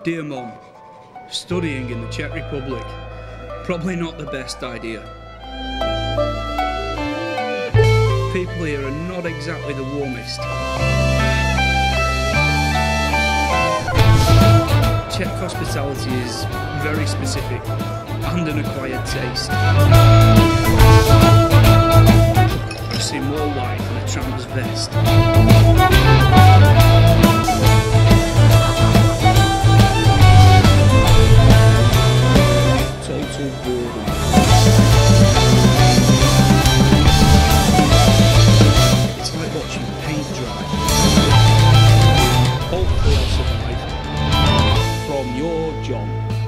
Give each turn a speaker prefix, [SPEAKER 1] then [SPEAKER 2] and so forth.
[SPEAKER 1] Dear Mom, studying in the Czech Republic, probably not the best idea. People here are not exactly the warmest. Czech hospitality is very specific and an acquired taste. You see more white than a tramp's vest. Total boredom. It's like watching paint dry. Hopefully I'll survive. From your John.